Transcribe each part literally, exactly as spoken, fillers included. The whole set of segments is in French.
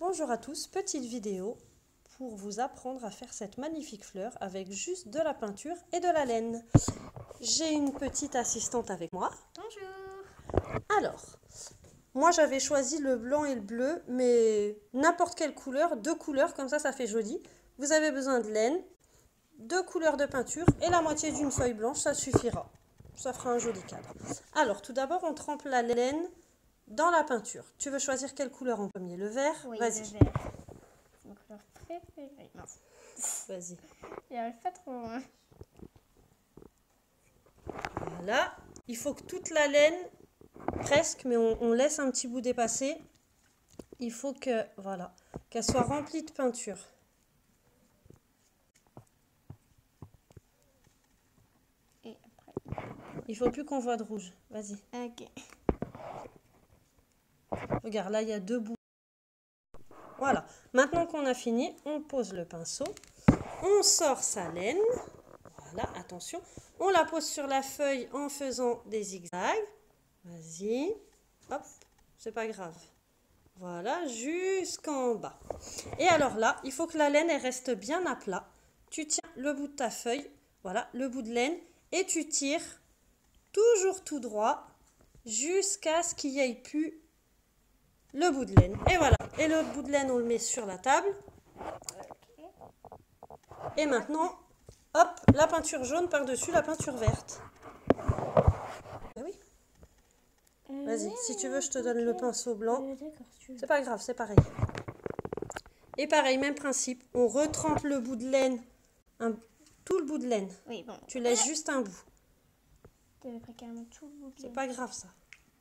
Bonjour à tous, petite vidéo pour vous apprendre à faire cette magnifique fleur avec juste de la peinture et de la laine. J'ai une petite assistante avec moi. Bonjour. Alors, moi j'avais choisi le blanc et le bleu, mais n'importe quelle couleur, deux couleurs, comme ça ça fait joli. Vous avez besoin de laine, deux couleurs de peinture et la moitié d'une feuille blanche, ça suffira. Ça fera un joli cadre. Alors, tout d'abord, on trempe la laine dans la peinture. Tu veux choisir quelle couleur en premier? Le vert? Oui, Vas-y. le vert. C'est ma couleur préférée. Non. Vas-y. Il arrive pas trop loin. Voilà. Il faut que toute la laine, presque, mais on, on laisse un petit bout dépasser. Il faut que, voilà, qu'elle soit remplie de peinture. Et après. Il faut plus qu'on voit de rouge. Vas-y. Ok. Regarde, là, il y a deux bouts. Voilà. Maintenant qu'on a fini, on pose le pinceau. On sort sa laine. Voilà, attention. On la pose sur la feuille en faisant des zigzags. Vas-y. Hop, c'est pas grave. Voilà, jusqu'en bas. Et alors là, il faut que la laine elle reste bien à plat. Tu tiens le bout de ta feuille, voilà, le bout de laine, et tu tires toujours tout droit jusqu'à ce qu'il n'y ait plus le bout de laine. Et voilà, et le bout de laine, on le met sur la table. Okay. Et maintenant, hop, la peinture jaune par-dessus la peinture verte. Ben oui. Vas-y, si tu veux, je te donne le pinceau blanc. Euh, D'accord, si tu veux. C'est pas grave, c'est pareil. Et pareil, même principe. On retrempe le bout de laine, un, tout le bout de laine. Oui, bon. Tu laisses juste un bout. Tu avais pris carrément tout le bout de C'est laine. pas grave ça.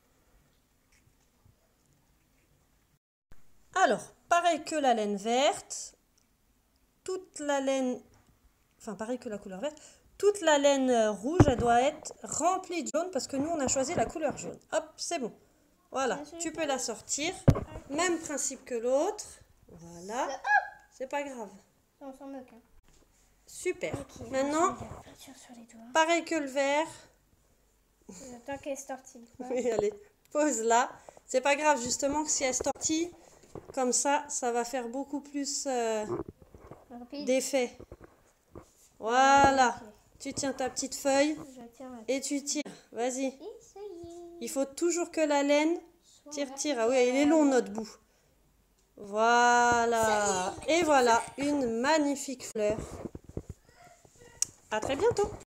Alors, pareil que la laine verte, toute la laine, enfin pareil que la couleur verte, toute la laine rouge, elle doit être remplie de jaune parce que nous, on a choisi la couleur jaune. Hop, c'est bon. Voilà, tu peux la sortir. Même principe que l'autre. Voilà. C'est pas grave. On s'en moque. Hein. Super. Okay, maintenant, je vais la peinture sur les doigts. pareil que le vert. J'attends qu'elle se tortille. Oui, allez, pose là. C'est pas grave, justement, que si elle se tortille, comme ça, ça va faire beaucoup plus euh, d'effet. Voilà. Okay. Tu tiens ta petite feuille et tu tires. Vas-y. Il faut toujours que la laine tire, tire. Ah oui, il est long notre bout. Voilà. Et voilà, une magnifique fleur. À très bientôt.